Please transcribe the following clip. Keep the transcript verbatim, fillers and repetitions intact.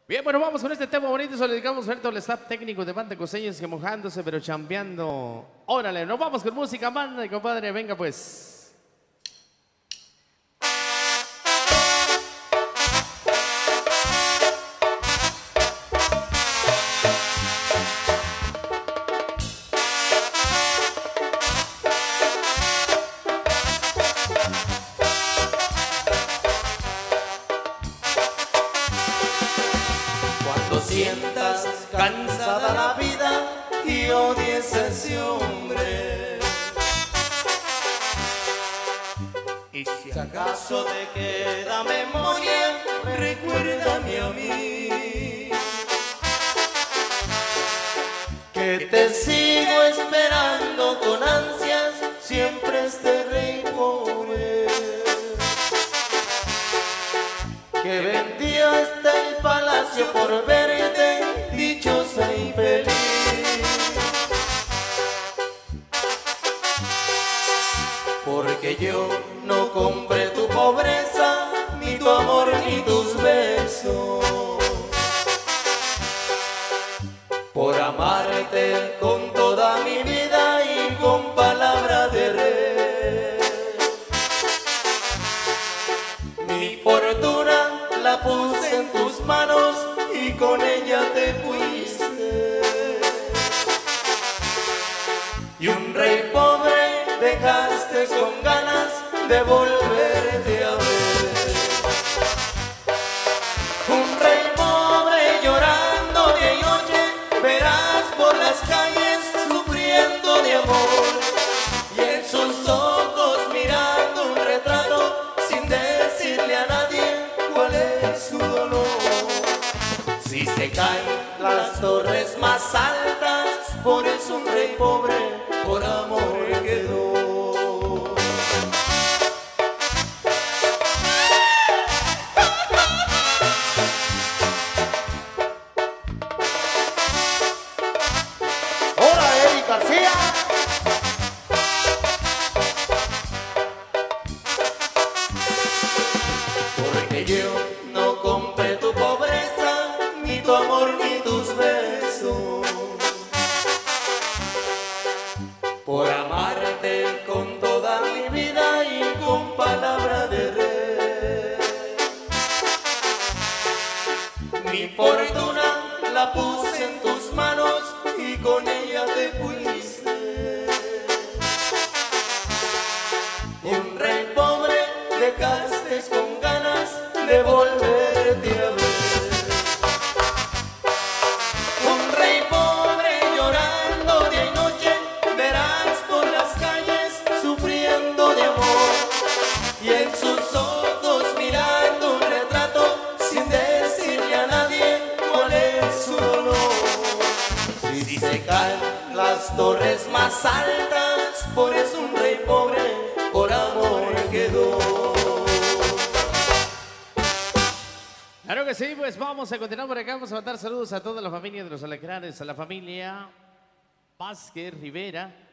Bien, bueno, vamos con este tema bonito. Se lo dedicamos a todo el staff técnico de Banda Costeños que mojándose, pero chambeando. Órale, nos vamos con música, banda, compadre. Venga, pues. Cuando sientas cansada la vida y odies a ese hombre, y si acaso te queda memoria, recuérdame a mí, que te sigo esperando con ansias, siempre este rey pobre, que vendía hasta el palacio por verte dichosa y feliz. Porque yo no compré tu pobreza, ni tu amor, ni tus besos, por amarte con toda mi vida y con palabra de rey. Mi fortuna la puse en tus manos y con ella te fuiste, y un rey pobre dejaste con ganas de volverte a ver. Un rey pobre llorando día y noche, verás por las calles sufriendo de amor, y en sus ojos mirando un retrato sin decirle a nadie cuál es su dolor. Si se caen las torres más altas, por eso un rey pobre por amor quedó. ¡Hola, Eric García! Porque yo no compré tu pobreza, ni tu amor, ni tus besos, por amarte con toda mi vida y con palabra de rey. Mi fortuna la puse en tus manos y con ella te fuiste, un rey pobre dejaste con ganas de volverte a ver. Un rey pobre llorando día y noche, verás por las calles sufriendo de amor, y en sus ojos mirando un retrato sin decirle a nadie cuál es su dolor. Si se caen las torres más altas, por eso un rey pobre por amor quedó. Claro que sí, pues vamos a continuar por acá. Vamos a mandar saludos a toda la familia de los Alacranes, a la familia Vázquez Rivera,